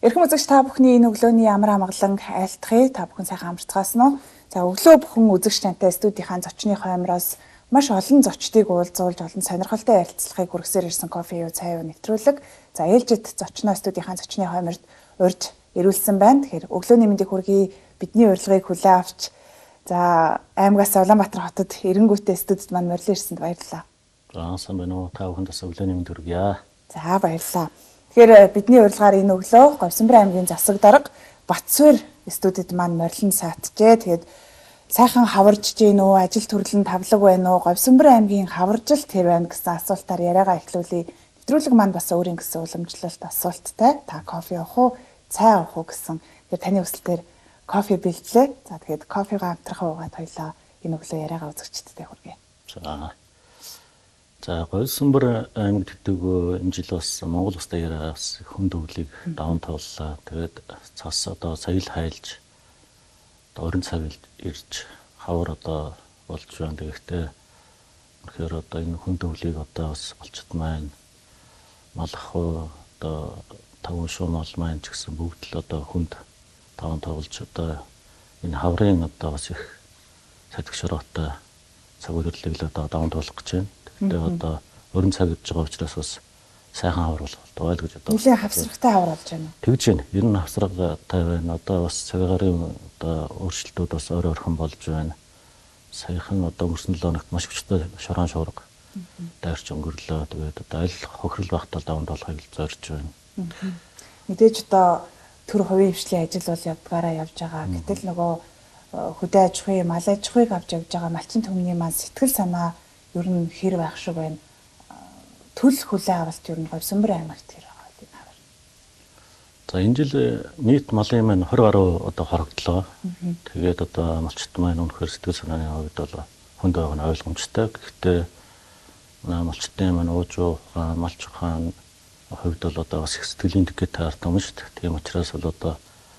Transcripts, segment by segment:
Эрхэм үзэгч та бүхний энэ өглөөний ямар амгалан айлтгая. Та бүхэн сайхан амарцгаасан уу? За өглөө бүхэн үзэгч тантай студийнхаа зочны хоймроос маш олон зочдыг уулзуулж олон сонирхолтой ярилцлагыг хүргэсээр ирсэн кофе юу цай юу нэвтрүүлэг. За ээлжид зочноо студийнхаа зочны хойморд урьж ирүүлсэн байна. Тэгэхээр өглөөний мэндийг хүргэе. Бидний урилгыг хүлээн авч за аймгаас Улаанбаатар хотод эренгүүтээ студид маань морилон ирсэнд баярлалаа. За сайн байна уу? Та бүхэнд бас өглөөний мэнд хүргье. За баярлалаа. Тэгэхээр бидний урилгаар энэ өглөө Говьсанбарын аймгийн засаг дарга Батсуур студид маань морилон саатжээ. Тэгээд сайхан хаварж гин үү, ажил төрлөн тавлаг байна уу, Говьсанбарын аймгийн хаваржил тэр байна гэсэн асуултаар яриагаа эхлүүлье. Нэвтрүүлэг маань бас өөрийн гэсэн уламжлалт асуулттай. Та кофе авах уу, цай авах уу гэсэн. Тэгэхээр таны хүсэлтээр кофе бэлдлээ. За тэгээд кофегаа амтрахаа уугаад хоёлаа энэ өглөө яриагаа үзэгчдтэй хүргэе. За Говьсанбар аймаг төдөө энэ жил бас Монгол Улс даяараа бас хүнд өвлийг даван тууллаа. Тэгээд цас одоо соёл хайлж одоо орон цаг ирж хавар одоо болж байна. Тэгэхдээ үнэхээр одоо энэ хүнд өвлийг одоо бас болчт маань малах одоо таван шуумал маань ч гэсэн бүгд л одоо хүнд даван туулж одоо энэ хаврын одоо бас их сэтгшөрөөтэй цаг үеэрлийг л одоо даван туулах гэж байна. Тэгээ одоо өрн цаг гэж байгаа учраас бас сайхан хавар болтугай л гэж одоо нэлээд хавсрахтай хавар болж байна. Тэгж байна. Ер нь хавсрагтай байна. Одоо бас цагаарын одоо өөрчлөлтүүд бас ойрхон болж байна. Саяхан одоо өнгөрсөн 7 хоногт маш хүчтэй шорон шуурга дайрч өнгөрлөө. Тэгээд одоо аль хохирол багтаал даван толгойг зорж байна. Мэдээж одоо төр хувийн хвшлийн ажил бол явдгаараа явж байгаа. Гэтэл нөгөө хөдөө аж ахуй, мал аж ахуйг авч явж байгаа малчин төмний маань сэтгэл санаа ер нь хэр байх шиг байна. Төл хүлээ авалт ер нь Говьсанбарын аймагт хэр байгаа вэ? За энэ жил нийт малын маань 20 гаруй одоо хорогдлоо. Тэгээд одоо малчт маань үнэхээр сэтгэл санааны хувьд бол хүнд байгаа нь ойлгомжтой. Гэхдээ малчтын маань ууж ухаан, малч ухаан хувьд бол одоо бас их сэтгэлийн дэгэт таардаг юм шүү дээ. Тийм учраас бол одоо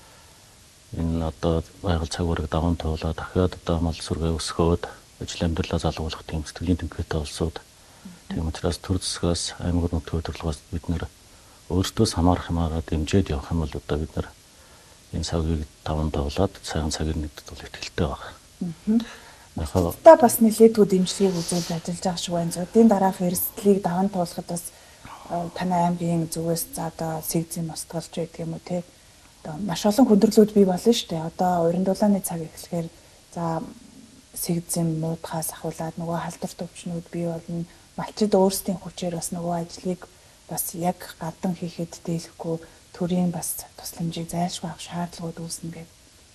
энэ одоо байгаль цаг уурыг даван туулаад дахиад одоо мал сүргээ өсгөөд ажил амьдралаа залгуулах тийм сэтгэлийн тэнхээтэй олсууд. Тийм учраас төр засгаас аймаг нутгийн хөтөлбөрөөс бид нэр өөртөөс хамаарах юмараа дэмжиж явах юм бол одоо бид нар энэ цагийг даван туулаад сайхан цагийг нэгдэж бол ихтэй байна. Та бас нэлээдгүй дэмжлэгийг үзүүлж ажиллаж байгаа шиг байна. Зодын дараах эрсдлийг даван туулахад бас танай аймгийн зүгээс за одоо сэгзэн устгалж байдаг юм уу те. Одоо маш олон хүндрэлүүд бий болно шүү дээ. Одоо уран дулааны цаг эхлэхээр за сэгзэн муудахаас ахуулаад нөгөө халдвар төвчнүүд бий болно. Малчид өөрсдийн хүчээр бас нөгөө ажлыг бас яг гадан хийхэд дийлэхгүй төрийн бас тусламжийг зайлшгүй авах шаардлагууд үүснэ гэдэг.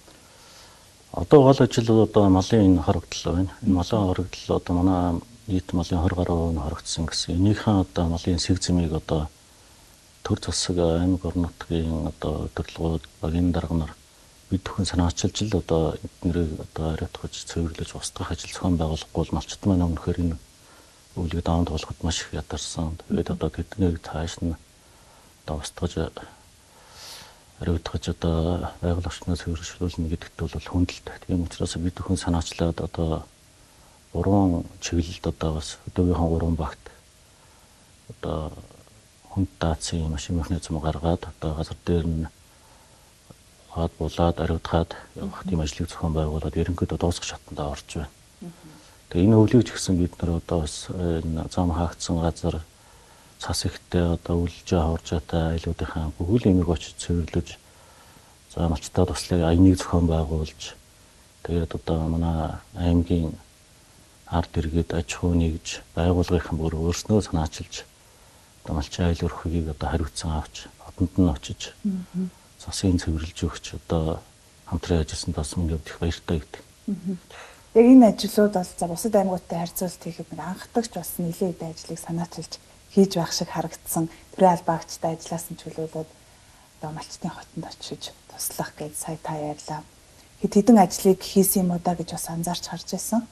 Одоо гол ажил одоо малын энэ хорогдлоо байна. Энэ малын хорогдлоо одоо манай нийт малын 20 гаруй нь хорогдсон гэсэн. Энийхэн одоо малын сэгзэмийг одоо төр засаг аймаг орон нутгийн одоо төрлөгүүд багийн дарга нар бид бүхэн санаачилж л одоо эднэрийг одоо ариутгаж цэвэрлэж устгах ажил зохион байгуулахгүй бол малчт маань өмнөхөр энэ өвлийг даван туулахад маш их ядарсан. Тэгээд одоо тэднийг тааш нь одоо устгаж ариутгаж одоо байгаль орчноо цэвэрлүүлнэ гэдэгт бол хүндэлтэй. Тийм учраас бид бүхэн санаачлаад одоо 3 чиглэлд одоо бас өдөөгийнхөө 3 багт одоо хүнд даацын машин механизм гаргаад одоо газар дээр нь хаад булаад ариутгаад явах тийм ажлыг зохион байгуулад ерөнхийдөө дуусах шатанд орж байна. Тэгээ энэ өвлийг ч гэсэн бид нар одоо бас энэ зам хаагдсан газар цас ихтэй одоо үлжээ хавржаатай айлуудынхаа бүхэл юмыг очиж цэвэрлэж за малчтаа туслах аяныг зохион байгуулж тэгээд одоо манай аймгийн ард иргэд аж ахуй нэгж байгууллагын бүр өөрснөө санаачилж одоо малчин айл өрхөгийг одоо хариуцсан авч хотонд нь очиж засыг цэвэрлж өгч одоо хамтран ажилласан тас мөн явдах баяртай гэдэг. Яг энэ ажлууд бол за бусад аймагуудтай харьцуулалт хийхэд нэг анхдагч бас нэлээд ажлыг санаачилж хийж байх шиг харагдсан. Төрийн албаагчтай ажилласан чөлөөлөд одоо малчтын хотод очиж туслах гэж сая та ярьлаа. Хэд хэдэн ажлыг хийсэн юм уу да гэж бас анзаарч харж байсан.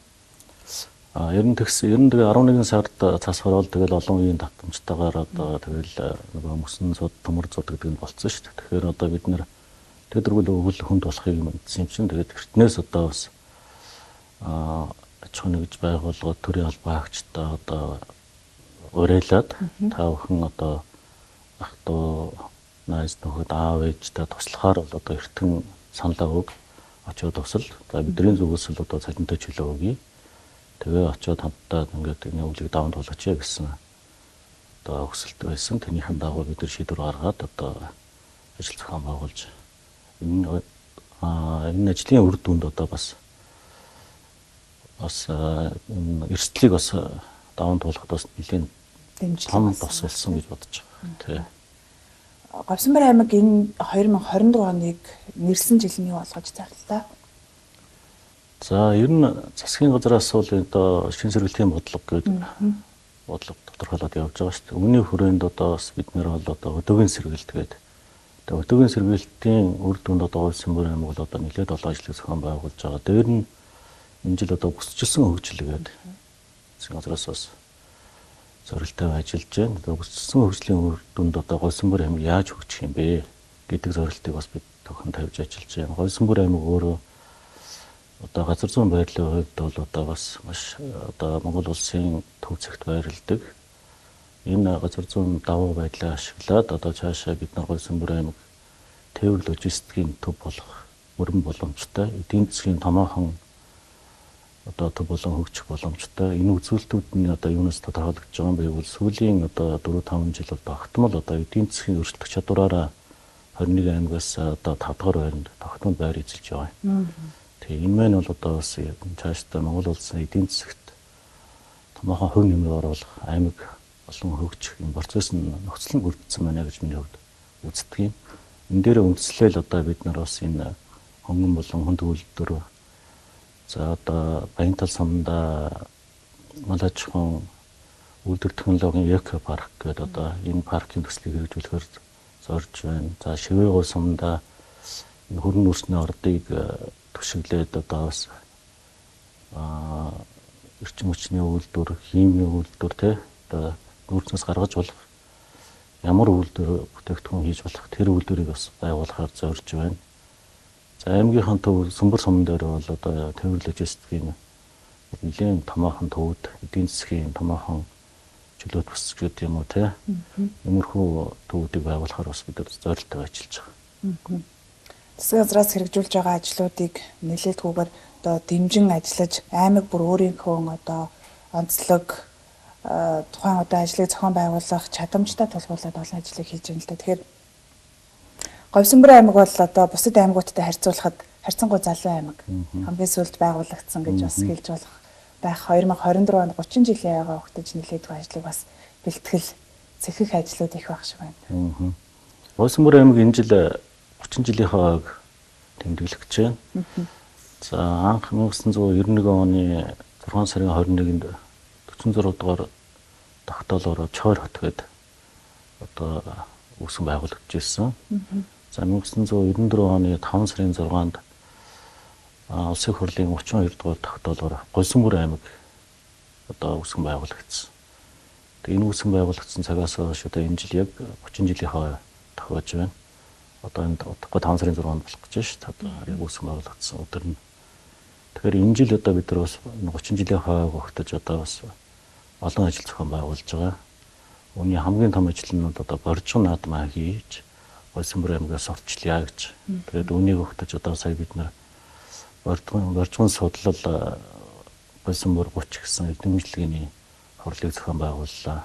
Ер нь тэгээ 11 сард цас хороол тэгэл олон үеийн татамжтайгаар одоо тэгэл нөгөө мөсөн цод төмөр цод гэдэг нь болцсон шүү дээ. Тэгэхээр одоо бид нэр тэдэргүүл өвөл хүнд болохыг мэдсэн юм чинь тэгээд эртнээс одоо бас аж ахуй нэгж байгууллагууд төрийн албаагчтай одоо уриалаад та бүхэн одоо ах トゥ найз нөхөд аав ээжтэй туслахаар бол одоо эртхэн саналаа өг очиод тусал. За бидний зүгээс л одоо цалинтай чөлөө өгье. Тэгээ очиод хамтдаа ингээд энэ өвлийг даван туулаач гэсэн одоо өсөлт байсан. Тэрнийхэн дагуу бид нар шийдвэр гаргаад одоо ажил зохион байгуулж энэ ажлын үр дүнд одоо бас эрсдлийг бас даван туулахад бас нэлийн том тос болсон гэж бодож байгаа. Тий. Говьсанбар аймаг энэ 2024 оныг нэрсэн жил нь юу болгож зарлаа? За ер нь засгийн газраас бол одоо шин сэргэлтийн бодлого гэдэг бодлого тодорхойлоод явж байгаа шүү дээ. Өмнөний хүрээнд одоо бас бид нэр бол одоо өдөөгийн сэргэлт гэдэг. Тэгээ өдөөгийн сэргэлтийн үр дүнд одоо Говьсанбар аймаг бол одоо нэлээд олон ажлыг зохион байгуулж байгаа. Дээр нь энэ жил одоо бүсчилсэн хөгжил гэдэг. Засгийн газраас бас зорилттой ажиллаж байна. Тэгээ бүсчилсэн хөгжлийн үр дүнд одоо Говьсанбар аймаг яаж хөгжих юм бэ гэдэг зорилтыг бас бид тохион тавьж ажиллаж байна. Говьсанбар аймаг өөрөө одоо газар зүйн байрлалын хувьд бол одоо бас маш одоо Монгол улсын төв зэгт байрладаг. Энэ газар зүйн давуу байдлаа ашиглаад одоо цаашаа бид нар Говьсанбар аймаг тээвэр логистикийн төв болох өргөн боломжтой, эдийн засгийн томоохон одоо төв болон хөгжих боломжтой. Энэ үзүүлэлтүүд нь одоо юунаас тодорхойлогдож байгаа юм бэ гэвэл сүүлийн одоо 4-5 жил бол тогтмол одоо эдийн засгийн өрсөлдөх чадвараараа 21 аймагаас одоо 5 дахь байранд тогтмол байр эзэлж байгаа юм. Тэгээ энэ мань бол одоо бас цаашдаа Монгол улсын эдийн засагт томоохон хөв нэмэр оруулах аймаг болон хөгжих юм процесс нь нөхцөл нь бүрдсэн байна гэж миний хувьд үздэг юм. Энэ дээр үндэслэл одоо бид нар бас энэ хөнгөн болон хүнд үйлдвэр за одоо Баянтал самнда малажхан үйлдвэр технологийн эко парк гэдэг одоо энэ паркийн төслийг хэрэгжүүлэхээр зорж байна. За Шивээгуул самнда хөрөн нүрсний ордыг төшөглөөд одоо бас эрчим хүчний үйлдвэр, химийн үйлдвэр те одоо нүүрснээс гаргаж болох ямар үйлдвэр бүтээгдэхүүн хийж болох тэр үйлдвэрийг бас байгуулахаар зорж байна. За аймгийнхан төв Сүмбэр сумн дээр бол одоо тээвэр логистикийн нэлийн томоохон төвд эдийн засгийн томоохон чөлөөт бүсч гэдэг юм уу те. Иймэрхүү төвүүдийг байгуулахаар бас бид зорилттой ажиллаж байгаа. Засгийн газраас хэрэгжүүлж байгаа ажлуудыг нэлээдгүйгээр одоо дэмжин ажиллаж аймаг бүр өөрийнхөө одоо онцлог тухайн одоо ажлыг зохион байгуулах чадамжтай тулгуурлаад олон ажлыг хийж байна л да. Тэгэхээр Говьсанбар аймаг бол одоо бусад аймагуудтай харьцуулахад харьцангуй залуу аймаг. Хамгийн сүүлд байгуулагдсан гэж бас хэлж болох байх 2024 онд 30 жилийн ягаа өгтөж нэлээдгүй ажлыг бас бэлтгэл цэхэх ажлууд их байх шиг байна. Говьсанбар аймаг энэ жил 30 жилийнхаа тэмдэглэж байна. За анх 1991 оны 6 сарын 21-нд 46 дугаар тогтоолоор Чойр хот гээд одоо үүсгэн байгуулагдчихсан. За 1994 оны 5 сарын 6-нд улсын хурлын 32 дугаар тогтоолоор Говьсанбар аймаг одоо үүсгэн байгуулагдсан. Тэгээ энэ үүсгэн байгуулагдсан цагаас хойш одоо энэ жил яг 30 жилийнхаа тохиож байна. Одоо энэ удахгүй 5 сарын 6-нд болох гэж шүү дээ. Одоо яг үүсгэн байгуулагдсан өдөр нь. Тэгэхээр энэ жил одоо бид нар бас 30 жилийн хойг өгтөж одоо бас олон ажил зохион байгуулж байгаа. Үүний хамгийн том ажил нь одоо боржгон наадмаа хийж Говьсанбар аймагаас орчлъя гэж. Тэгээд үүнийг өгтөж одоо сая бид нар боржгон судлал Говьсанбар 30 гэсэн эдэмжлэгийн хурлыг зохион байгууллаа.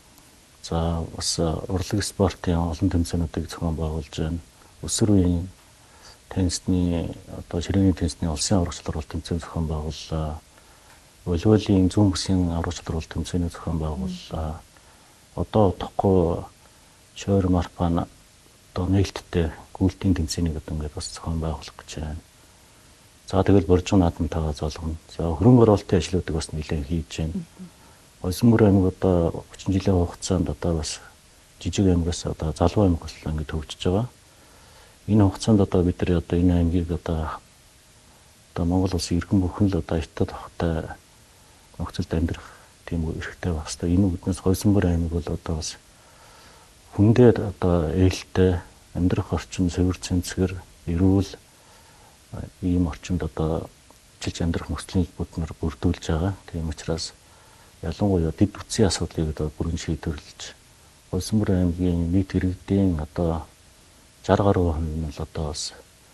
За бас урлаг спортын олон тэмцээнүүдийг зохион байгуулж байна. Өсвөр үеийн теннисний одоо ширээний теннисний улсын аврагч нар тэмцээн зохион байгууллаа. Волейболын зүүн бүсийн аврагч нар тэмцээний зохион байгууллаа. Одоо удахгүй Чойр Марпан одоо нээлттэй гүйлтийн тэмцээнийг одоо ингээд бас зохион байгуулах гэж байна. За тэгэл боржгон наадамтайгаа золгоно. За хөрөнгө оруулалтын ажлуудыг бас нэлээд хийж байна. Говьсанбар аймаг одоо 30 жилийн хугацаанд одоо бас жижиг аймагаас одоо залуу аймаг боллоо ингээд хөгжиж байгаа. Энэ хугацаанд одоо бид нар одоо энэ аймгийг одоо Монгол улсын иргэн бүхэн л одоо итэ тохтой нөхцөлд амьдрах тийм эрхтэй байх хэрэгтэй. Энэ үднээс Говьсанбар аймаг бол одоо бас хүндээ одоо ээлтэй амьдрах орчин цэвэр цэнцгэр эрүүл ийм орчинд одоо жилж амьдрах нөхцөлийн бүднэр бүрдүүлж байгаа. Тийм учраас ялангуяа дэд үтсийн асуудлыг одоо бүрэн шийдвэрлэж Говьсанбар аймгийн нийт иргэдийн одоо 60 гаруй хүн нь бол одоо бас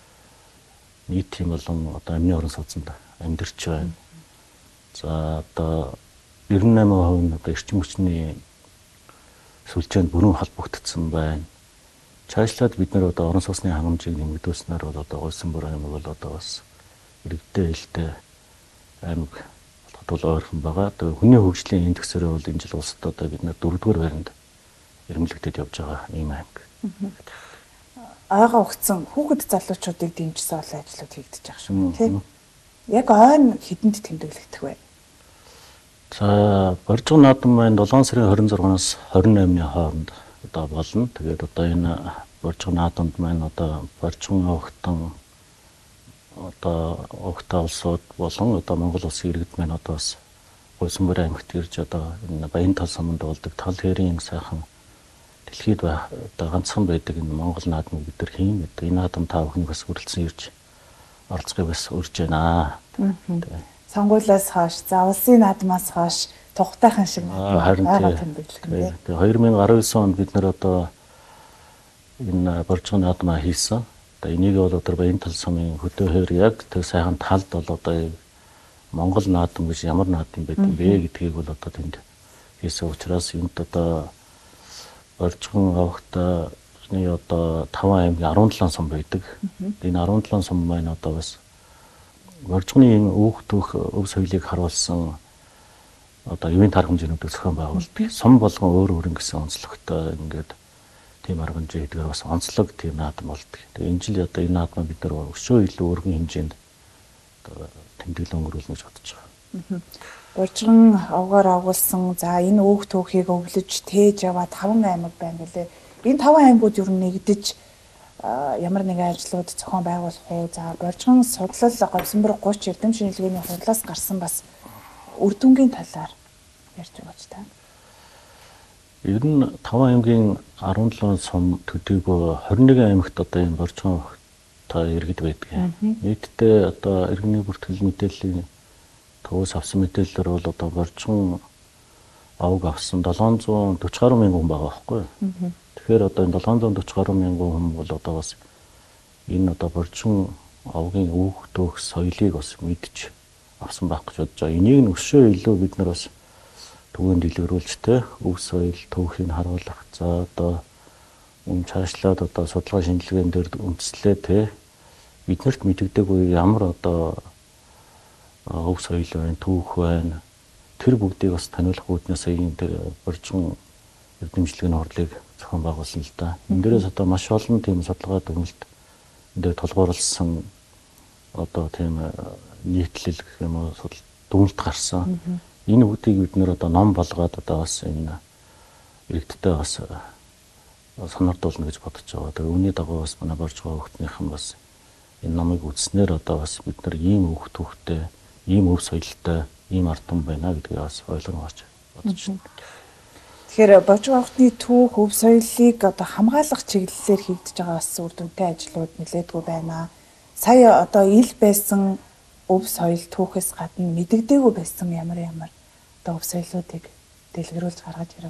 нийтийн болон одоо амны орон сууцнд амьдарч байна. За одоо 98% нь одоо эрчим хүчний сүлжээнд бүрэн холбогдсон байна. Цаашлаад бид нар одоо орон сууцны хангамжийг нэмэгдүүлснээр бол одоо Улсанбөр аймаг бол одоо бас иргэдтэй ээлтэй аймаг болоход бол ойрхон байгаа. Одоо хүний хөгжлийн индексээрээ бол энэ жил улсад одоо бид нар 4-р байранд ирмэлэгдээд явж байгаа ийм аймаг. Ойгоо өгцөн хүүхэд залуучуудыг дэмжсэн олон ажлууд хийгдэж байгаа шүү, тийм. Яг ойн хэдэнд тэмдэглэгдэх вэ? За, Боржгон наадам маань 7 сарын 26-наас 28-ны хооронд одоо болно. Тэгээд одоо энэ Боржгон наадамд маань одоо Боржгон овогтон одоо Угтаа улсууд болон одоо Монгол улсын иргэд маань одоо бас Улсанбөр аймагт ирж одоо энэ Баян тал саманд болдог тал хэрийн сайхан дэлхийд одоо ганцхан байдаг энэ Монгол наадмыг бид нар хийн. Энэ наадам та бүхний бас хүрэлцэн ирж оролцохыг бас урьж байна. Сонгуулиас хойш, за улсын наадмаас хойш тухтайхан шиг харин тэгээ 2019 онд бид нар одоо энэ Боржгон наадмаа хийсэн. Одоо энийг бол одоо Баян тал самын хөдөөөр яг тэр сайхан талд бол одоо Монгол наадам гэж ямар наадам байдаг бэ гэдгийг бол одоо тэнд хийсэн учраас энд одоо Боржгон овогтны одоо 5 аймгийн 17 сум байдаг. Энэ 17 сум маань одоо бас Боржгоны өв соёлыг харуулсан одоо ивент аргамжуудыг зохион байгуулдаг. Сум болгон өөр гэсэн онцлогтой ингээд тийм аргамжаа хийдгээр бас онцлог тийм наадам болдог. Тэгээ энэ жил одоо энэ наадмаа бид нар өшөө илүү өргөн хэмжээнд одоо тэмдэглэл өнгөрүүлнэ гэж бодож байгаа. Боржгон овгоор агуулсан за энэ өв түүхийг өвлөж тээж яваа 5 аймаг байна гэлээ. Энэ 5 аймагуд ер нь нэгдэж ямар нэгэн ажлууд зохион байгуулах уу? За Боржгон судлал Говьсанбор 30 эрдэм шинжилгээний хурлаас гарсан бас үр дүнгийн талаар ярьж байгаач та. Ер нь 5 аймгийн 17 сум төдийгүй 21 аймагт одоо энэ Боржгон та иргэд байдаг. Нийтдээ одоо иргэний бүртгэл мэдээллийн төвөөс авсан мэдээлэлээр бол одоо Боржгон овг авсан 740 гаруй мянган хүн байгаа байхгүй юу? Тэгэхээр одоо энэ 740 гаруй мянган хүн бол одоо бас энэ одоо Боржгон овгийн өв төөх соёлыг бас мэдж авсан байх гэж бодож байгаа. Энийг нь өшөө илүү бид нар бас төвөнд дэлгэрүүлж тэ өв соёл төвхийг харуулах. За одоо цаашлаад одоо судалгаа шинжилгээнд дээр үндэслээ тэ биднэрт мэддэггүй ямар одоо өв соёл байна, түүх байна. Тэр бүгдийг бас таниулах үүднээс энэ тэр Боржгон эрдэмжлэгийн хурлыг зохион байгуулсан л да. Энэ дээрээс одоо маш олон тийм судалгаа дүгнэлт энэ дээр тулгуурласан одоо тийм нийтлэл гэх юм уу дүгнэлт гарсан. Энэ бүгдийг бид нэр одоо ном болгоод одоо бас энэ иргэдтэй бас сонирдуулна гэж бодож байгаа. Тэгээ үүний дагуу бас манай Боржгон хөгтнийхэн бас энэ номыг үзснээр одоо бас бид нар ийм өв түүхтэй, ийм өв соёлтой, ийм ард түмэн байна гэдгийг бас ойлгомжтой бодож байна. Тэгэхээр Боржгон хөгтний түүх, өв соёлыг одоо хамгаалах чиглэлээр хийгдэж байгаа бас үр дүнтэй ажлууд нэлээдгүй байна. Сая одоо ил байсан өв соёл түүхээс гадна мэдэгдээгүй байсан ямар одоо өв соёлуудыг дэлгэрүүлж гаргаж ирв.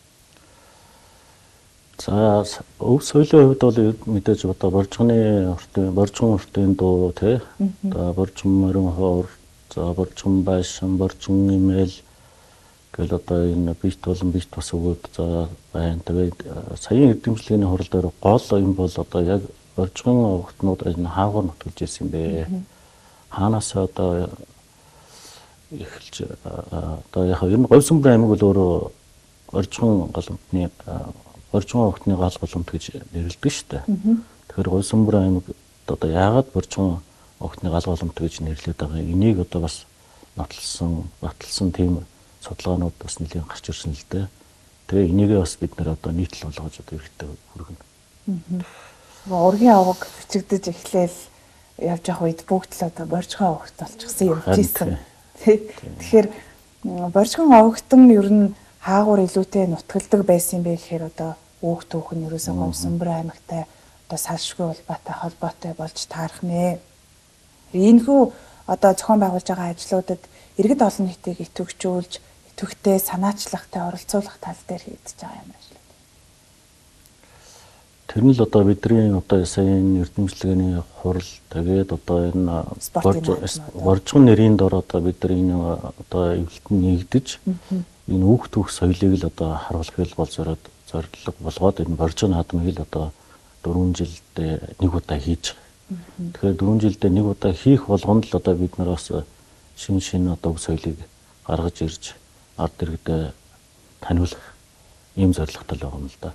За өв соёлын хувьд бол мэдээж одоо Боржгон уртын дуу тий. Одоо Боржгон морин хоор, за Боржгон байшин, Боржгон имэл гэл одоо энэ бит болон бит бас өгөөд за байна. Тэгээд саяын эрдэмжлэгийн хурал дээр гол юм бол одоо яг Боржгон овогтнууд энэ хаагуур нутгалж ирсэн юм бэ. Хаанаас одоо эхэлж одоо яг ер нь Говьсанбор аймаг бол өөрөө Боржгон овогтны гал голомт гэж нэрлэдэг шүү дээ. Тэгэхээр Говьсанбор аймаг одоо яагаад Боржгон овогтны гал голомт гэж нэрлэдэг байгаа юм. Энийг одоо бас баталсан тийм судалгаанууд бас нэлийн гарч ирсэн л дээ. Тэгээ энийгээ бас бид нэр одоо нийтлэл болгож одоо хэрэгтэй хүргэнэ. Ургийн овог бичигдэж эхлээл явж явах үед бүгд л одоо Боржгон овогт болчихсон юм тийсэн. Тэгэхээр Боржгон овогтон ер нь хаагуур илүүтэй нутгалдаг байсан бэ гэхээр одоо өв түүх нь ерөөсөө Говьсанбор аймагтай одоо салшгүй холбоотой болж таарах нэ. Энэхүү одоо зохион байгуулж байгаа ажлуудад иргэд олон нийтийг идэвхжүүлж, идэвхтэй санаачлахтай оролцуулах тал дээр хийгдэж байгаа юм ажил. Тэр нь л одоо бидний одоо саяны эрдэмчлэгээний хурал тэгээд одоо энэ боржгон нэрийн дор одоо бид нар энэ одоо эвлэлтэнд нэгдэж энэ үг түүх соёлыг л одоо харуулах бол зорилго болгоод энэ боржгон наадмыг л одоо 4 жилдээ нэг удаа хийж байгаа. Тэгэхээр 4 жилдээ нэг удаа хийх болгонд л одоо бид нар бас шин одоо үг соёлыг гаргаж ирж ард иргэдэд таниулах ийм зорилготой л байгаа юм л да.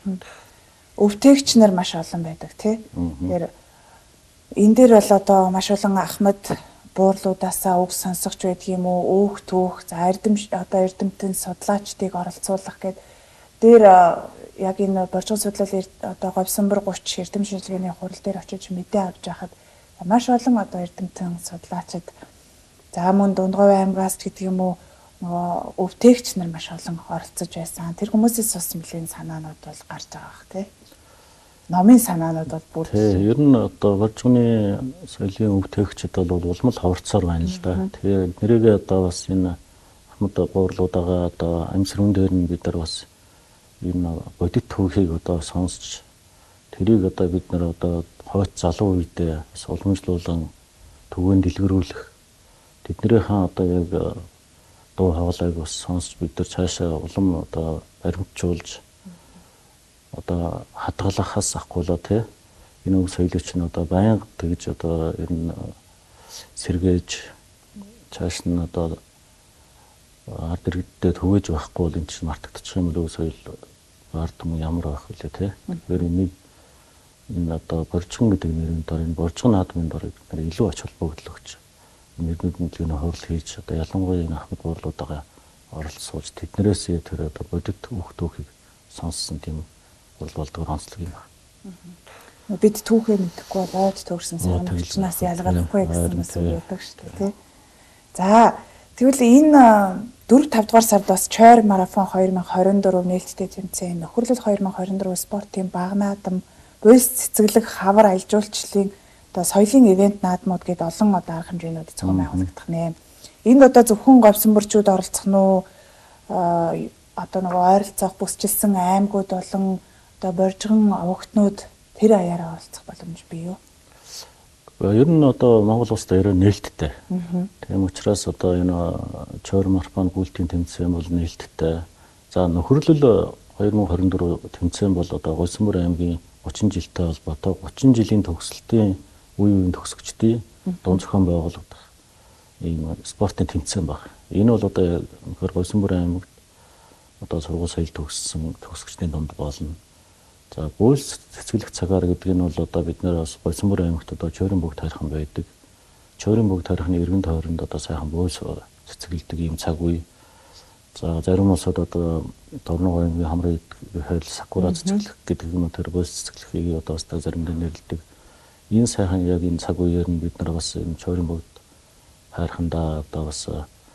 Өвтэйгч нар маш олон байдаг тий. Тэгэхээр энэ дээр бол одоо маш олон Ахмад буурлуудаасаа үг сонсогч байдаг юм уу, өөх түүх, за эрдэмтэн судлаачдыг оролцуулах гэдэг дээр яг энэ боржгон судлал одоо Говьсонбор 30 эрдэм шинжилгээний хурал дээр очиж мэдээ авч байхад маш олон одоо эрдэмтэн судлаачид за мөн Дундгой аймгаас гэдэг юм уу нөгөө өвтэйгч нар маш олон оролцож байсан. Тэр хүмүүсээс бас нэлээд санаанууд бол гарч байгаа бах тий. Номын санаанууд бол бүр ер нь одоо боржгоны соёлын өвтэйгчид бол улмал ховорцоор байна л да. Тэгэхээр нэрээ одоо бас энэ Ахмад буурлуудаага одоо амьсрын дээр нь бид нар бас энэ бодит түүхийг одоо сонсч тэрийг одоо бид нар одоо хойц залуу үедээ бас уламжлуулан төвөнд дэлгэрүүлэх тэднийхэн одоо яг дуу хоолойг бас сонсч бид нар цаашаа улам одоо баримтжуулж одоо хадгалахаас ахгүйла тий энэ үг соёлч нь одоо байнга тэгж одоо энэ сэргээж цааш нь одоо ард иргэдэд түгэж байхгүй бол энэ чинь мартагдчих юм л үг соёл ард түмэн ямар байх вэ тий. Тэгэхээр энийг энэ одоо боржгон гэдэг нэрийн дор энэ боржгон наадмын дор бид нар илүү ач холбогдол өгч нэгдүгээр мэдлэгийн хурал хийж одоо ялангуяа энэ Ахмад буурлуудаага оролцуулж тэднэрээс тэр одоо бодит үг түүхийг сонссон тийм болдог онцлог юм байна. Бид түүхээ мэдэхгүй бол ойд төгсөн сармагчнаас ялгахгүй гэсэн мэс өгдөг шүү дээ тий. За тэгвэл энэ 4-5 дугаар сард бас Чойр марафон 2024 нээлттэй тэмцээн нөхөрлөл 2024 спортын баг наадам буйс цэцэглэг хавар аялал жуулчлалын одоо соёлын ивент наадмууд гээд олон одоо арга хэмжээнүүд зөвхөн байгуулагдах нэ. Энд одоо зөвхөн говьсонборчууд оролцох нь уу одоо нөгөө ойролцоох бүсчилсэн аймагуд болон одоо боржгон овогтнууд тэр аяараа оролцох боломж бий юу? Ер нь одоо Монгол улсад ерөө нээлттэй. Тийм учраас одоо энэ Чойр марафон гүйлтийн тэмцээн бол нээлттэй. За нөхөрлөл 2024 тэмцээн бол одоо Говьсонбор аймгийн 30 жилтэй холбоотой 30 жилийн төгсөлтийн үеийн төгсөгчдийн дунд зохион байгуулагдах ийм спортын тэмцээн баг. Энэ бол одоо Говьсонбор аймагт одоо сургууль соёл төгссөн төгсөгчдийн дунд болно. За буйс цэцгэлэх цагаар гэдэг нь бол одоо бид нэр бас Говьсонбор аймагт одоо Чойрын бүгд тарих байдаг. Чойрын бүгд тарихны эргэн тойронд одоо сайхан буйс цэцгэлдэг ийм цаг үе. За зарим улсад одоо Дорногов аймгийн хамрын хайл сакура цэцгэлэх гэдэг юм тэр буйс цэцгэлэхийг одоо бас заримдаа нэрлэдэг. Энэ сайхан яг энэ цаг үеэр нь бид нар бас энэ Чойрын бүгд хайрхандаа одоо бас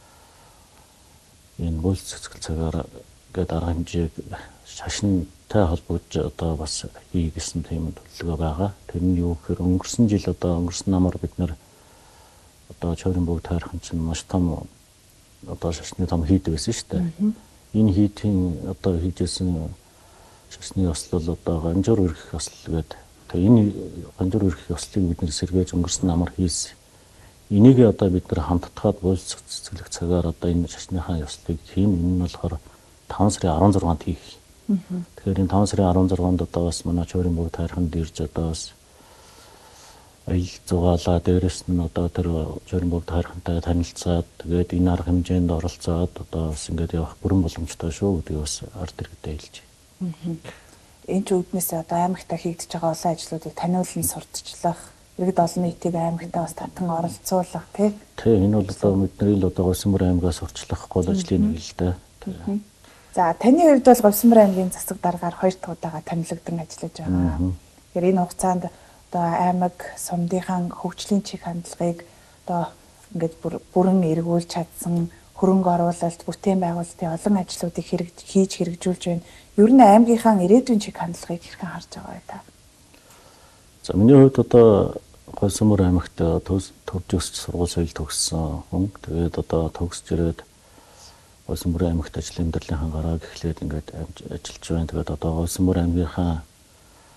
энэ буйс цэцгэл цагаар гэдэг арга хэмжээг шашинтай холбогдож одоо бас хий гэсэн тийм төлөвлөгөө байгаа. Тэр нь юу гэхээр өнгөрсөн жил одоо өнгөрсөн намаар бид нар одоо Чойрын бүгд хайрхан чинь маш том одоо шашны том хийдэг байсан шүү дээ. Энэ хийдийн одоо хийжсэн шашны ёслол одоо ганжуур өргөх ёслол гэдэг. Тэгээ энэ ганжуур өргөх ёслолыг бид нэр сэргээж өнгөрсөн намаар хийсэн. Энийг одоо бид нар хамтдаад буйс цэцгэлэх цагаар одоо энэ шашныхаа ёслолыг хийн. Энэ нь болохоор 5 сарын 16-нд хийх. Тэгэхээр энэ 5 сарын 16-нд одоо бас манай Чойрын бүгд хайрханд ирж одоо бас аялал зугаалаа дээрэс нь одоо тэр Чойрын бүгд хайрхантай танилцаад тэгээд энэ арга хэмжээнд оролцоод одоо бас ингээд явах бүрэн боломжтой шүү гэдгийг бас ард иргэдэд хэлж байна. Энэ ч үүднээс одоо аймагтаа хийгдэж байгаа олон ажлуудыг таниулан сурталчлах, иргэд олон нийтийг аймагтаа бас татан оролцуулах тий. Тий энэ бол одоо бидний л одоо Говьсонбор аймгаас урьдчилах гол ажлын нэг л дээ. За таны хувьд бол Говьсонбор аймгийн засаг даргаар 2 дахь удаага томилогдсон ажиллаж байгаа. Тэгэхээр энэ хугацаанд одоо аймаг сумдынхаа хөгжлийн чиг хандлагыг одоо ингээд бүрэн эргүүлж чадсан хөрөнгө оруулалт, бүтээн байгуулалтын олон ажлуудыг хийж хэрэгжүүлж байна. Ер нь аймгийнхаа ирээдүйн чиг хандлагыг хэрхэн харж байгаа вэ та? За миний хувьд одоо Говьсонбор аймагт төвж өсч сургууль соёл төгссөн хүн. Тэгээд одоо төгсж ирээд Говьсонбор аймагт ажлын амьдралынхаа гарааг эхлээд ингээд ажиллаж байна. Тэгээд одоо Говьсонбор аймгийнхаа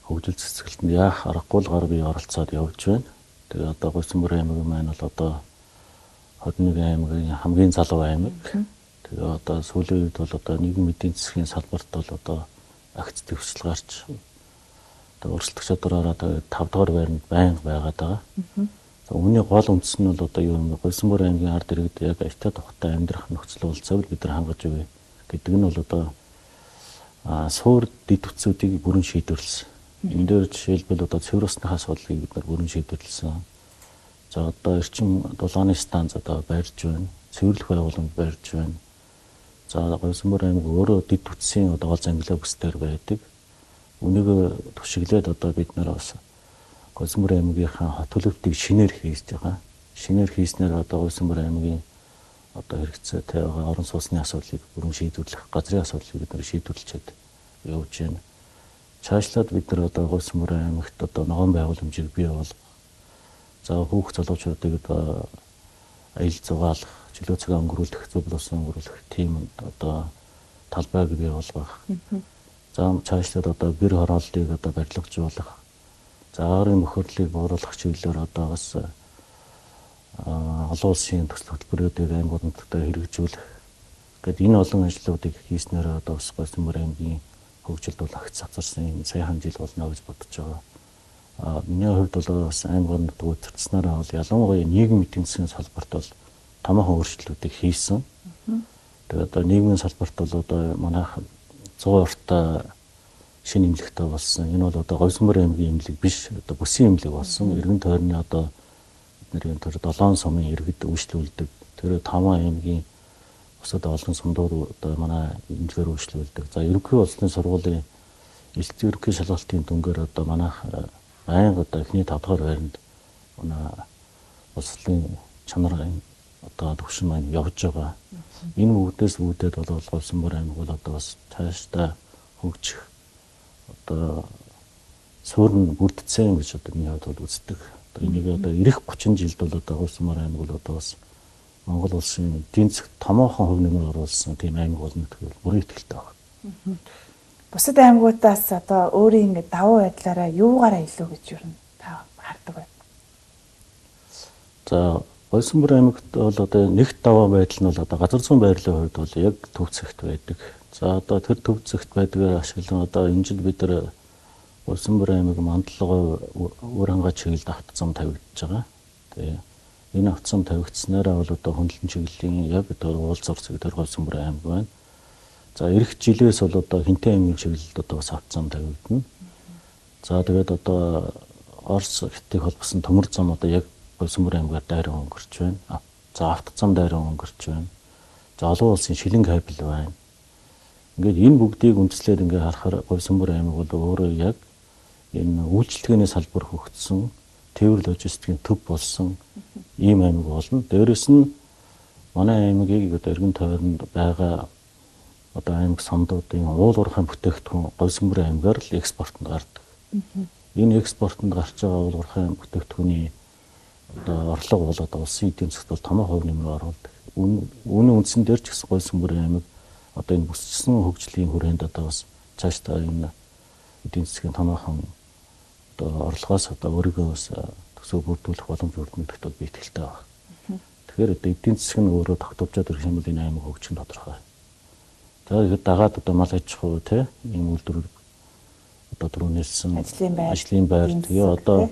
хөгжил цэцгэлтэнд яах аргагүй л гар бие оролцоод явж байна. Тэгээ одоо Госмөр аймаг маань бол одоо 21 аймгийн хамгийн залуу аймаг. Тэгээ одоо сүүлийн үед бол одоо нийгмийн эдийн засгийн салбарт бол одоо агц дэвшил гарч одоо өрсөлдөх чадвараараа 5 дугаар байранд байнга байгаад байгаа. Үүний гол үндэс нь бол одоо юу юм бэ? Госмөр аймгийн ард иргэд яг аятаа тухтай амьдрах нөхцөл болцоог бид нар хангаж өгье гэдэг нь бол одоо суур дэд бүтцүүдийг бүрэн шийдвэрлсэн. Энэ дээр жишээлбэл одоо цэвэр усны асуудлыг бид нар бүрэн шийдвэрлсэн. За одоо эрчим дулааны станц одоо барьж байна. Цэвэрлэх байгууламж барьж байна. За Госмөр аймаг өөрөө дэд бүтцийн одоо гол зангилаа бүсдээр байдаг. Үнийг төшөглөөд одоо бид нар бас Госмөр аймгийнхаа төлөвтийг шинээр хийж байгаа. Шинээр хийснээр одоо Госмөр аймгийн одоо хэрэгцээтэй байгаа орон сууцны асуудлыг бүрэн шийдвэрлэх, газрын асуудлыг бид нар шийдвэрлчихэд явж байна. Цаашлаад бид нар одоо Госмөр аймагт одоо ногоон байгууламжийг бий болгох. За хүүхд залуучуудыг одоо аялал зугаалах, чөлөө цагаа өнгөрүүлэх, зөв боловсон өнгөрүүлэх тийм одоо талбайг бий болгох. За цаашлаад одоо гэр хорооллыг одоо барилгажуулах. За агарын нөхөрлөлийг бууруулах чиглэлээр одоо бас олон улсын төсөл хөтөлбөрүүдийг аймагуудад хэрэгжүүлэх. Гэт энэ олон ажлуудыг хийснээр одоо бас Госмөр аймгийн хөгжилд бол агц цацарсан юм сайхан жил болно гэж бодож байгаа. Миний хувьд бол бас аймагуудад удирдсанараа бол ялангуяа нийгмийн эдийн засгийн салбарт бол томоохон өөрчлөлтүүдийг хийсэн. Тэгээд одоо нийгмийн салбарт бол одоо манайх 100 ортой шинэ имлэгтэй болсон. Энэ бол одоо Госмөр аймгийн имлэг биш, одоо бүсийн имлэг болсон. Иргэн тойрны одоо бидний төр 7 сумын иргэд үйлчлүүлдэг. Тэр 5 аймгийн бусад олон сумдууд одоо манай имлэгээр үйлчлүүлдэг. За ерөнхий улсын сургуулийн элчийн ерөнхий шалгалтын дүнгээр одоо манайх байнга одоо эхний 5 дугаар байранд манай улсын чанарын одоо төвшин маань явж байгаа. Энэ бүгдээд бол Госмөр аймаг бол одоо бас цаашдаа хөгжих одоо суурн бүрдсэн гэж одоо миний хувьд бол үздэг. Одоо энийг одоо ирэх 30 жилд бол одоо Госмөр аймаг бол одоо бас Монгол улсын эдийн засгт томоохон хөв нэмэр оруулсан тийм аймаг болно гэвэл бүрэн итгэлтэй байна. Бусад аймагуудаас одоо өөрийн ингэ давуу байдлаараа юугаараа илүү гэж юу та хардаг байна? За Госмөр аймагт бол одоо нэгт даваа байдал нь бол одоо газар зүйн байрлалын хувьд бол яг төв зэгт байдаг. За одоо тэр төв зэгт байдгаар ашиглан одоо энэ жил бид нар Госмөр аймаг Мандалгой өөр хангаа чиглэлд авто зам тавигдж байгаа. Тэгээ энэ авто зам тавигдсанаараа бол одоо хөндлөн чиглэлийн яг одоо уулз орцог дээр Госмөр аймаг байна. За эх жилээс бол одоо Хинтээ аймгийн чиглэлд одоо бас авто зам тавигдана. За тэгээд одоо Орос хэтийг холбосон төмөр зам одоо яг Госмөр аймгаар дайран өнгөрч байна. За авто зам дайран өнгөрч байна. За олон улсын шилэн кабель байна. Ингээд энэ бүгдийг үндэслээд ингээ харахаар Госмөр аймаг бол өөрөө яг энэ үйлчлэгээний салбар хөгжсөн, тээвэр логистикийн төв болсон ийм аймаг болно. Дээрээс нь манай аймгийг одоо эргэн тойронд байгаа одоо аймаг сомдуудын уул уурхайн бүтээгдэхүүн Госмөр аймгаар л экспортод гардаг. Энэ экспортод гарч байгаа уул уурхайн бүтээгдэхүүний одоо орлого бол одоо улсын эдийн засгт бол томоохон хөв нэмэр оруулдаг. Үүний үндсэн дээр ч гэсэн Госмөр аймаг одоо энэ бүсчсэн хөгжлийн хүрээнд одоо бас цаашдаа энэ эдийн засгийн томоохон одоо орлогоос одоо өөрийгөө бас төсөв бүрдүүлэх боломж өргөнөдөгт бол би итгэлтэй байна. Тэгэхээр одоо эдийн засаг нь өөрөө тогтворчод ирэх юм бол энэ аймаг хөгжих нь тодорхой. Тэгээд дагаад одоо мал аж ахуй те ийм үйлдвэр одоо түрүүнэлсэн ажлын байр тэгээ одоо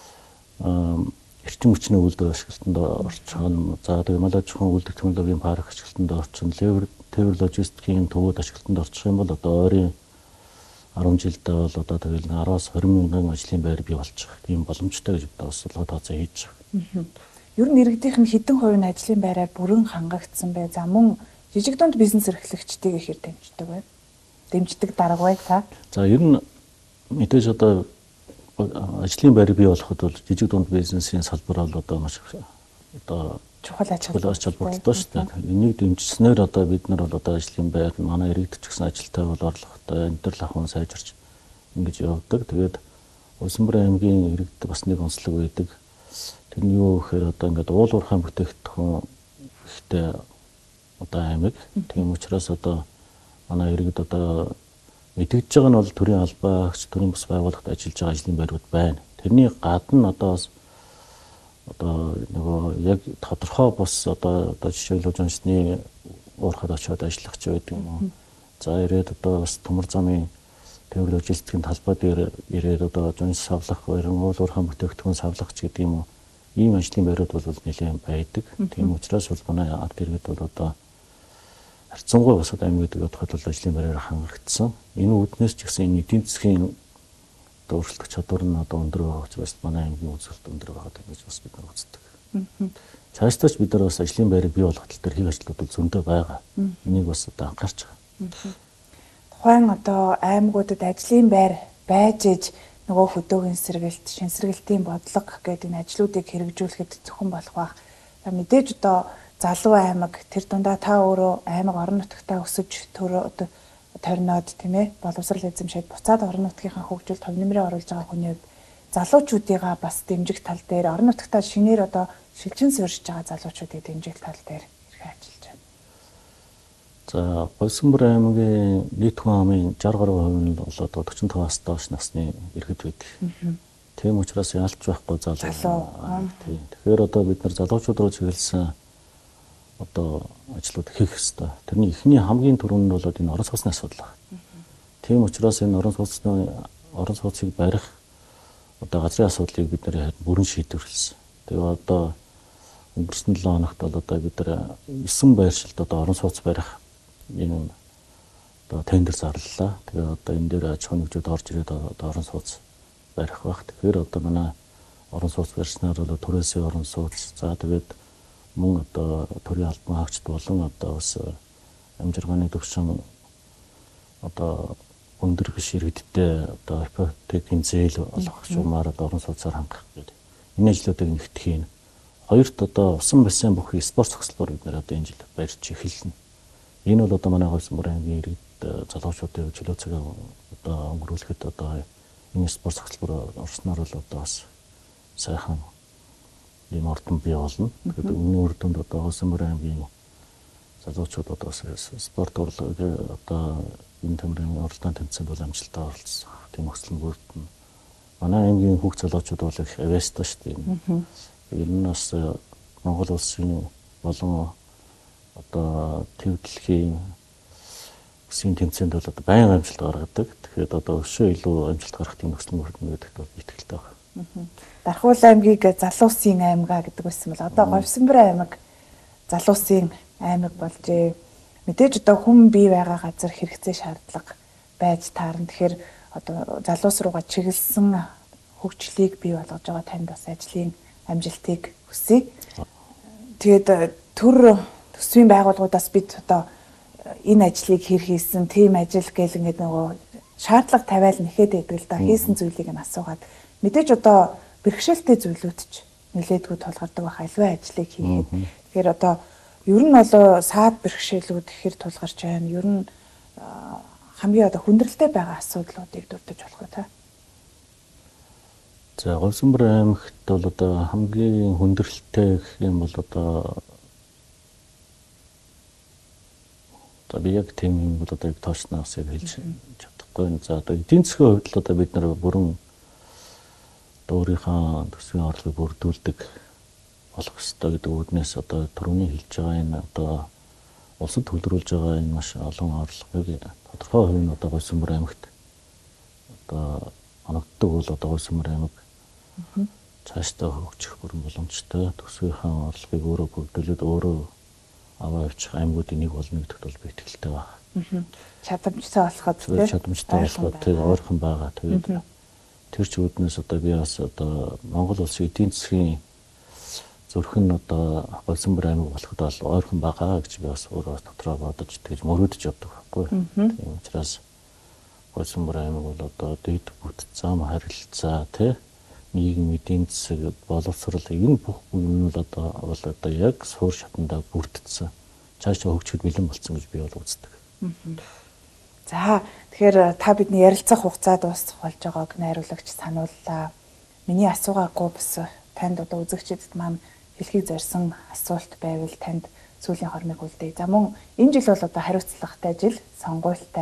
эрчим хүчний үйлдвэр ашиглалтанд орчихно. За тэгээ мал аж ахуйн үйлдвэр технологийн парк ашиглалтанд орчихно. Тээвэр логистикийн төвүүд ашиглалтанд орчих юм бол одоо ойрын 10 жилдээ бол одоо тэгэл 10-аас 20 мянган ажлын байр бий болчих. Тийм боломжтой гэж одоо бас толгой тооцоо хийж байгаа. Ер нь иргэдийнх нь хэдэн хувь нь ажлын байраар бүрэн хангагдсан бэ? За мөн жижиг дунд бизнес эрхлэгчдийг ихээр дэмждэг байна. Дэмждэг дарга бай та. За ер нь мэдээж одоо ажлын байр бий болоход бол жижиг дунд бизнесийн салбар бол одоо маш одоо чухал ач холбогдолтой шүү дээ. Энийг дэмжснээр одоо бид нар бол одоо ажлын байр манай иргэд ч гэсэн ажилтай бол орлоготой амьдрал ахуйн сайжирч ингэж явдаг. Тэгээд Госмөр аймгийн иргэд бас нэг онцлог байдаг. Тэр нь юу гэхээр одоо ингээд уул уурхайн бүтээгдэхүүн ихтэй одоо аймаг. Тийм учраас одоо манай иргэд одоо мэдэгдэж байгаа нь бол төрийн албаагч, төрийн бас байгууллагад ажиллаж байгаа ажлын байрууд байна. Тэрний гадна одоо нөгөө яг тодорхой бус одоо жишээлбэл жонсны уурхад очиод ажиллах ч байдаг юм уу. За ирээд одоо бас төмөр замын төвлөрөө логистикийн талбай дээр ирээд одоо жонс савлах, уул уурхайн бүтээгдэхүүн савлах ч гэдэг юм уу. Ийм ажлын байрууд бол нэлээд байдаг. Тийм учраас бол манай ард иргэд бол одоо харьцангуй бусад аймагуудад бодоход бол ажлын байраар хангагдсан. Энэ үүднээс ч гэсэн энэ эдийн засгийн өөрчлөлт чадвар нь одоо өндөр байгаа учраас манай аймгийн үзүүлэлт өндөр байгаа гэж бас бид нар үздэг. Цаашдаач бид нар бас ажлын байрыг бий болгох тал дээр хийх ажлууд зөндөө байгаа. Энийг бас одоо анхаарч байгаа. Тухайн одоо аймагуудад ажлын байр байж иж нөгөө хөдөөгийн сэргэлт, шинсэргэлтийн бодлого гэдэг энэ ажлуудыг хэрэгжүүлэхэд зөвхөн болох байх. Мэдээж одоо залуу аймаг тэр дундаа та өөрөө аймаг орон нутгатаа өсөж одоо торноод тийм ээ боловсрал эзэмшээд буцаад орон нутгийнхаа хөгжилд төв нэмрээ оруулж байгаа хүний хувьд залуучуудыгаа бас дэмжих тал дээр орон нутгатаа шинээр одоо шилжин суурьшиж байгаа залуучуудыг дэмжих тал дээр хэрхэн ажиллаж байна. За Улсанбар аймгийн нийт хүн амын 60% нь бол одоо 45-аас доош насны иргэд байдаг. Тийм учраас ялч байхгүй залуу. Тэгэхээр одоо бид нар залуучууд руу чиглэсэн одоо ажлууд хийх ёстой. Тэрний эхний хамгийн түрүүнд нь бол энэ орон сууцны асуудал байна. Тийм учраас энэ орон сууцыг барих одоо газрын асуудлыг бид нэр бүрэн шийдвэрлэсэн. Тэгээ одоо өнгөрсөн 7 хоногт бол одоо бид нар 9 байршилд одоо орон сууц барих энэ одоо тендер зарлалаа. Тэгээ одоо энэ дээр аж ахуйн нэгжүүд орж ирээд одоо орон сууц барих баг. Тэгэхээр одоо манай орон сууц барьснаар бол түрээсийн орон сууц за тэгээд мөн одоо төрийн албан хаагчд болон одоо бас амжиргааны төвшин одоо өндөр биш иргэдтэй одоо ипотекийн зээл олгох шугамаар одоо орон сууцаар хангах гэдэг. Энэ ажлуудыг нэгтгэх юм. Хоёрт одоо усан бассейн бүхий спорт цогцлоор бид нэр одоо энэ жил барьж эхэлнэ. Энэ бол одоо манай Улсанбар аймгийн иргэд залуучуудын чөлөө цагаа одоо өнгөрүүлэхэд одоо энэ спорт цогцлоор орсноор бол одоо бас сайхан ийм ордон бий болно. Тэгэхээр өмнө үр дүнд одоо Улсанбар аймгийн залуучууд одоо спорт урлагийн одоо энэ төмрийн уралдаан тэмцээнд бол амжилттай оролцсон. Тийм өсөлт нь бүрдэн. Манай аймгийн хүүхд залуучууд бол их авьяастай шүү дээ. Энэ нь бас Монгол улсын болон одоо төв дэлхийн үсгийн тэмцээнд бол одоо байнга амжилт гаргадаг. Тэгэхээр одоо өшөө илүү амжилт гарах тийм өсөлт нь бүрдэн гэдэгт бол итгэлтэй байна. Дархуул аймгийг залуусын аймгаа гэдэг байсан бол одоо Говьсанбар аймаг залуусын аймаг болжээ. Мэдээж одоо хүн бий байгаа газар хэрэгцээ шаардлага байж таарна. Тэгэхээр одоо залуус руугаа чиглэсэн хөгжлийг бий болгож байгаа танд бас ажлын амжилтыг хүсье. Тэгээд төр төсвийн байгууллагуудаас бид одоо энэ ажлыг хийсэн, тийм ажил гэл ингээд нөгөө шаардлага тавиал нэхэд байдаг л да. Хийсэн зүйлийг нь асуугаад мэдээж одоо бэрхшээлтэй зүйлүүд ч нэлээдгүй тулгардаг байх альва ажлыг хийхэд. Тэгэхээр одоо ер нь бол саад бэрхшээлүүд ихэр тулгарч байна. Ер нь хамгийн одоо хүндрэлтэй байгаа асуудлуудыг дурдж болох уу та? За Говьсанбар аймагт бол одоо хамгийн хүндрэлтэй гэх юм бол одоо би яг тийм юм бол одоо тооцноос яг хэлж чадахгүй. За одоо эдийн засгийн хувьд л одоо бид нар бүрэн өөрийнхөө төсвийн орлогыг бүрдүүлдэг болох ёстой гэдэг үүднээс одоо түрүүний хэлж байгаа энэ одоо улсад төлрүүлж байгаа энэ маш олон орлогыг тодорхой хувь нь одоо Говьсанбар аймагт одоо оногддог бол одоо Говьсанбар аймаг цаашдаа хөгжих бүрэн боломжтой. Төсвийнхээ орлогыг өөрөө бүрдүүлээд өөрөө аваа явчих аймагуудын нэг болно гэдэгт бол би итгэлтэй байна. Чадамжтай болоход чадамжтай болоход тэг ойрхон байгаа. Тэгээд тэр ч үүднээс одоо би бас одоо Монгол улсын эдийн засгийн зүрх нь одоо Говьсанбар аймаг болоход бол ойрхон байгаа гэж би бас өөрөө дотроо бодож тэгж мөрөөдөж явдаг байхгүй. Тийм учраас Говьсанбар аймаг бол одоо дэд бүт зам харилцаа тий нийгэм эдийн засаг боловсрол энэ бүх юм нь одоо яг суур шатандаа бүрдсэн. Цаашаа хөгжөхөд бэлэн болсон гэж би бол үздэг. За тэгэхээр та бидний ярилцах хугацаа дуусах болж байгааг найруулагч санууллаа. Миний асуугаагүй бас танд одоо үзэгчдэд маань хэлхийг зорьсон асуулт байвал танд сүүлийн хормыг үлдээе. За мөн энэ жил бол одоо хариуцлагатай жил, сонгуультай.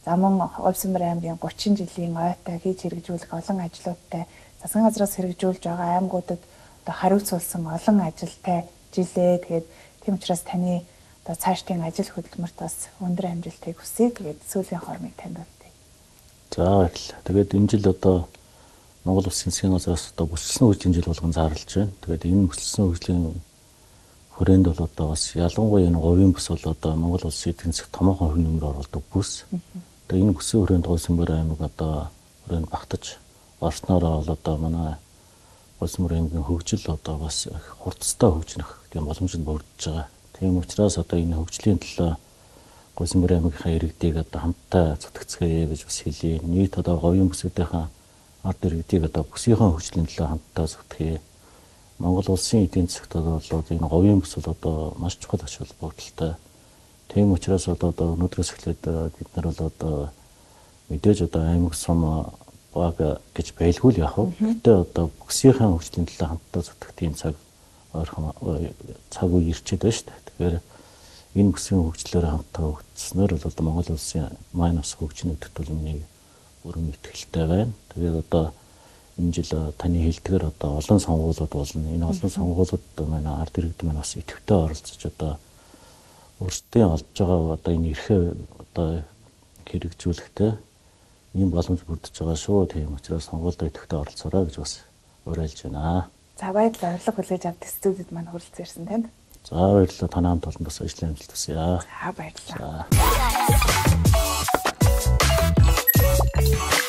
За мөн Улсмөр аймгийн 30 жилийн ойтой хийж хэрэгжүүлэх олон ажлуудтай засгийн газраас хэрэгжүүлж байгаа аймагуудад одоо хариуцуулсан олон ажилтай жилээ. Тэгээд тийм учраас таны одоо цаашдын ажил хөдөлмөрт бас өндөр амжилтыг хүсье. Тэгээд сүүлийн хормыг танд өгье. За баярлалаа. Тэгээд энэ жил одоо Монгол Улсын засгийн газраас одоо бүсэлсэн хөгжлийн жил болгон зарлж байна. Тэгээд энэ бүсэлсэн хөгжлийн хүрээнд бол одоо бас ялангуяа энэ говийн бүс бол одоо Монгол Улсын эдийн засгт томоохон хувь нэмэр оруулдаг бүс. Тэгээд энэ бүсийн хүрээнд Улсмөр аймаг одоо хүрээнд багтаж орсноор бол одоо манай Улсмөр аймгийн хөгжил одоо бас хурцтай хөгжих тийм боломжид бүрдэж байгаа. Тийм учраас одоо энэ хөгжлийн төлөө Улсмөр аймгийнхаа иргэдийг одоо хамтдаа зүтгэцгээе гэж бас хэлье. Нийт одоо говийн бүсүүдийн ард иргэдийг одоо бүсийнхаа хөгжлийн төлөө хамтдаа зүтгэе. Монгол Улсын эдийн засгт бол энэ говийн бүс бол одоо маш чухал ач холбогдолтой. Тийм учраас одоо өнөөдрөөс эхлээд бид нар бол одоо мэдээж одоо аймаг сум баг гэж байлгүй л яах вэ? Гэтэ одоо бүсийнхаа хөгжлийн төлөө хамтдаа зүтгэх тийм цаг үе ирчээд байна шүү дээ. Тэгэхээр энэ бүсийн хөгжлөөр хамтдаа хөгжснөөр бол одоо Монгол Улсын маань бас хөгжинэ гэдэгт бол миний бүрэн итгэлтэй байна. Тэгээд одоо энэ жил таны хэлдгээр одоо олон сонгуулиуд болно. Энэ олон сонгуулиуд манай ард иргэд маань бас идэвхтэй оролцож одоо өөрсдийн олж байгаа одоо энэ эрхээ одоо хэрэгжүүлэхдээ ийм боломж бүрдэж байгаа шүү. Тийм учраас сонгуульд идэвхтэй оролцоорой гэж бас уриалж байна. За баярлалаа. Урилга хүлээж авч студид маань хүрэлцэн ирсэн танд. За баярлалаа. Танай хамт олон бас ажлын амжилт хүсье. За баярлалаа.